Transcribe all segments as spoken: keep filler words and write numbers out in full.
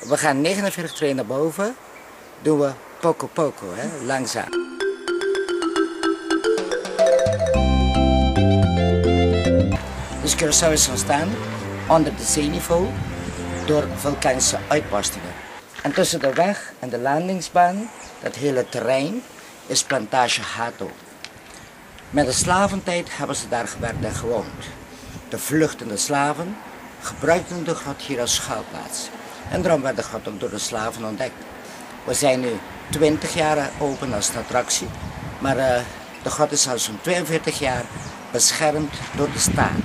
We gaan negenenveertig treden naar boven. Doen we poco poco, hè? Langzaam. Dus Curaçao is ontstaan onder de zeeniveau door vulkanische uitbarstingen. En tussen de weg en de landingsbaan, dat hele terrein, is plantage Hato. Met de slaventijd hebben ze daar gewerkt en gewoond. De vluchtende slaven gebruikten de grot hier als schuilplaats. En daarom werd de grot ook door de slaven ontdekt. We zijn nu twintig jaar open als een attractie, maar uh, de grot is al zo'n tweeënveertig jaar beschermd door de staat.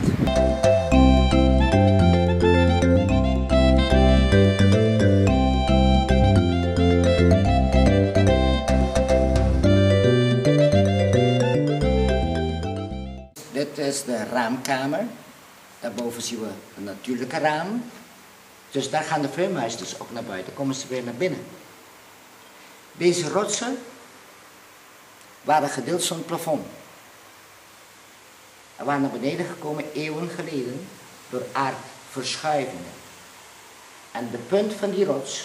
Dit is de raamkamer. Daarboven zien we een natuurlijke raam. Dus daar gaan de vleermuisjes ook naar buiten, komen ze weer naar binnen. Deze rotsen waren gedeeld zo'n plafond. En waren naar beneden gekomen eeuwen geleden door aardverschuivingen. En de punt van die rots,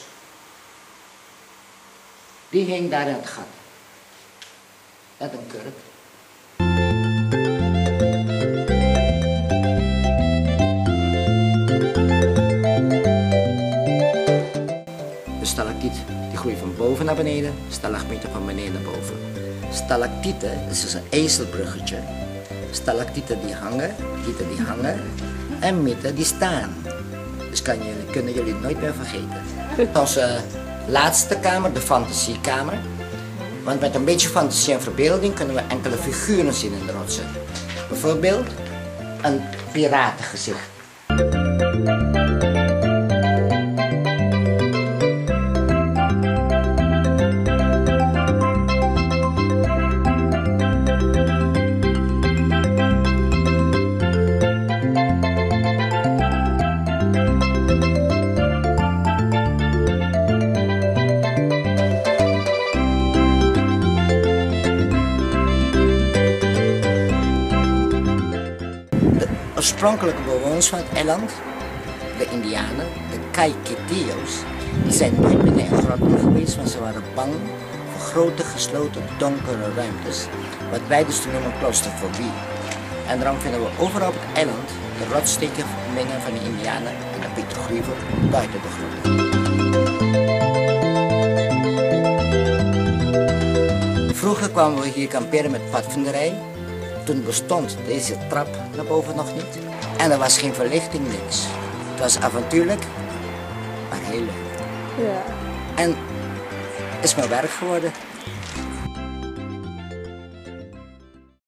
die hing daar in het gat. Net een kurk. De stalactiet die groeit van boven naar beneden, stalagmieten van beneden naar boven. Stalactieten is dus een ijzelbruggetje. Stalactieten die hangen, gieten die hangen en mieten die staan. Dus kan jullie, kunnen jullie het nooit meer vergeten. Onze laatste kamer, de fantasiekamer. Want met een beetje fantasie en verbeelding kunnen we enkele figuren zien in de rotsen. Bijvoorbeeld een piratengezicht. De oorspronkelijke bewoners van het eiland, de Indianen, de Kaikitios, die zijn nooit binnen in grotten geweest, want ze waren bang voor grote, gesloten, donkere ruimtes, wat wij dus toen noemen claustrofobie. En daarom vinden we overal op het eiland de rotsstekeningen van de Indianen en de petroglyphen buiten de grotten. Vroeger kwamen we hier kamperen met padvinderij. Toen bestond deze trap naar boven nog niet. En er was geen verlichting, niks. Het was avontuurlijk, maar heel leuk. Ja. En het is mijn werk geworden.